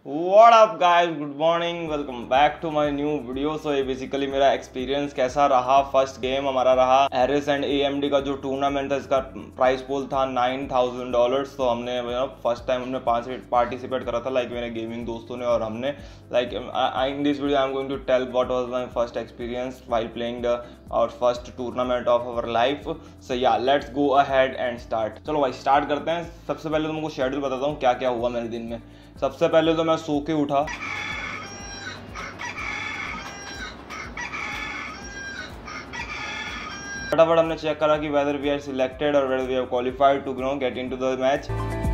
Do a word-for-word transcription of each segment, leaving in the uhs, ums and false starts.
What up guys, good morning, welcome back to my new video। सो ये basically मेरा experience कैसा रहा। First game हमारा रहा Harris and A M D का जो टूर्नामेंट था, इसका प्राइस पूल था नाइन थाउजेंड डॉलर्स। तो हमने फर्स्ट टाइम हमने पार्टिसिपेट करा था लाइक मेरे गेमिंग दोस्तों ने और हमने like in this video I am going to tell what was my first experience while playing the our first tournament of our life. So yeah let's go ahead and start. चलो भाई start करते हैं। सबसे पहले तुमको schedule बताता हूँ क्या क्या हुआ मेरे दिन में। सबसे पहले तो मैं सो के उठा, फटाफट हमने चेक करा कि वेदर वी आर सिलेक्टेड और whether we have qualified to know get into the match.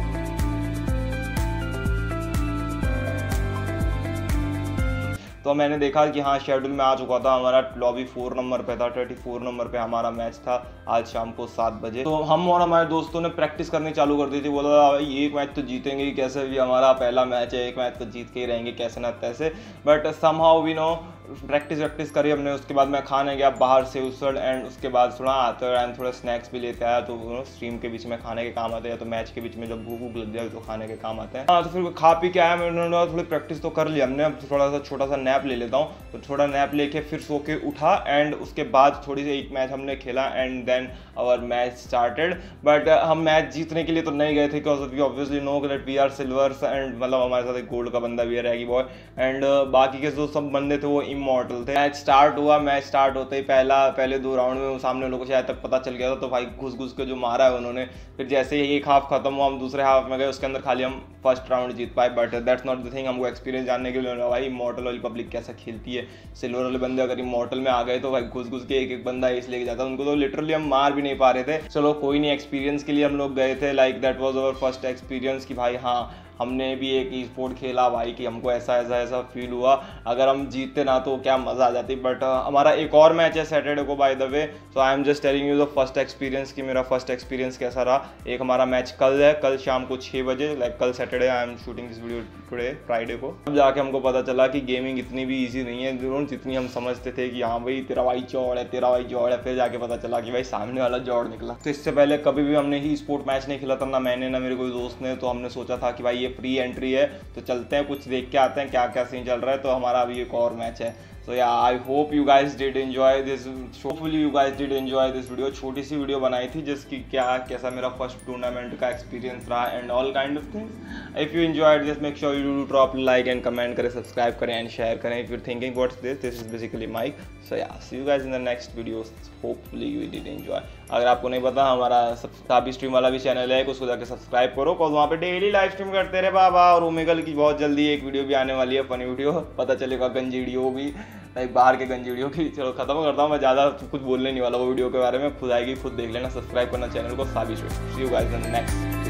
तो मैंने देखा कि हाँ शेड्यूल में आ चुका था, हमारा लॉबी फोर नंबर पे था, थर्टी फोर नंबर पे हमारा मैच था आज शाम को सात बजे। तो हम और हमारे दोस्तों ने प्रैक्टिस करनी चालू कर दी थी। बोला भाई एक मैच तो जीतेंगे ही कैसे भी, हमारा पहला मैच है, एक मैच तो जीत के ही रहेंगे कैसे ना तैसे। But somehow we know practice वैक्टिस करी हमने। उसके बाद मैं खाने गया बाहर से उसल एंड उसके बाद थोड़ा आते एंड थोड़ा स्नैक्स भी लेते आया। तो स्ट्रीम के बीच में खाने के काम आते हैं, तो मैच के बीच में जब भूख भूख लग जाए तो खाने के काम आते हैं। हाँ तो फिर खा पी के आया, मैंने थोड़ी प्रैक्टिस तो कर लिया हमने। अब थोड़ा सा छोटा सा नैप ले लेता हूँ। तो थोड़ा नैप लेके फिर सो के उठा एंड उसके बाद थोड़ी सी एक मैच हमने खेला and then our match started. But हम मैच जीतने के लिए तो नहीं गए थे because we obviously know that we are silvers and मतलब हमारे साथ एक गोल्ड का बंदा भी है, रैगी बॉय एंड बाकी के जो सब बंदे थे वो इमॉर्टल थे। मैच स्टार्ट हुआ, मैच स्टार्ट होते ही पहला पहले दो राउंड में सामने लोगों को शायद तक पता चल गया था। तो भाई घुस घुस के जो मारा है उन्होंने। फिर जैसे ही एक हाफ खत्म हुआ हम दूसरे हाफ में गए, उसके अंदर खाली हम फर्स्ट राउंड जीत पाए। But that's not the thing. हमको एक्सपीरियंस जानने के लिए भाई इमॉर्टल वाली पब्लिक कैसा खेलती है। सिल्वर वाले बंदे अगर इमॉर्टल में आ गए तो भाई घुस घुस के एक एक बंदा इस लेके जाता, उनको तो लिटरली हम मार भी नहीं पा रहे थे। चलो कोई नहीं, एक्सपीरियंस के लिए हम लोग गए थे। Like that was our first experience कि भाई हाँ हमने भी एक ई स्पोर्ट खेला भाई, कि हमको ऐसा ऐसा ऐसा फील हुआ। अगर हम जीतते ना तो क्या मज़ा आ जाती। बट uh, हमारा एक और मैच है सैटरडे को by the way. So I am just telling you the first experience कि मेरा फर्स्ट एक्सपीरियंस कैसा रहा। एक हमारा मैच कल है, कल शाम को छः बजे। लाइक कल Saturday, I am shooting this video today Friday को। अब जाके हमको पता चला कि गेमिंग इतनी भी ईजी नहीं है जरूर जितनी हम समझते थे कि हाँ भाई तेरा भाई चौड़ है, तेरा भाई जौड़ है। फिर जाके पता चला कि भाई सामने वाला जौड़ निकला। तो इससे पहले कभी भी हमने ही स्पोर्ट मैच नहीं खेला था, ना मैंने ना मेरे कोई दोस्त ने। तो हमने सोचा था कि भाई ये फ्री एंट्री है तो चलते हैं कुछ देख के आते हैं क्या क्या सीन चल रहा है। तो हमारा अभी एक और मैच है। So yeah I hope you guys did enjoy this, hopefully you guys did enjoy this video. छोटी सी वीडियो बनाई थी जिसकी क्या कैसा मेरा फर्स्ट टूर्नामेंट का एक्सपीरियंस रहा and all kind of things. If you enjoyed this make sure you do drop like and comment करें, सब्सक्राइब करें एंड शेयर करें। If you thinking what's this this is basically mic. So yeah see you guys in the next video, hopefully you did enjoy. अगर आपको नहीं पता हमारा काफी stream वाला भी चैनल है, उसको जाकर सब्सक्राइब करो और वहाँ पे डेली लाइव स्ट्रीम करते रहे बाबा। और ओमेगल की बहुत जल्दी एक वीडियो भी आने वाली है, फनी वीडियो, पता चलेगा गंजीडियो भी, लाइक बाहर के गंजीडियो की। चलो खत्म करता हूँ, मैं ज़्यादा कुछ बोलने नहीं वाला वो वीडियो के बारे में, खुद आएगी खुद देख लेना। सब्सक्राइब करना चैनल को। साबिश see you guys in the next.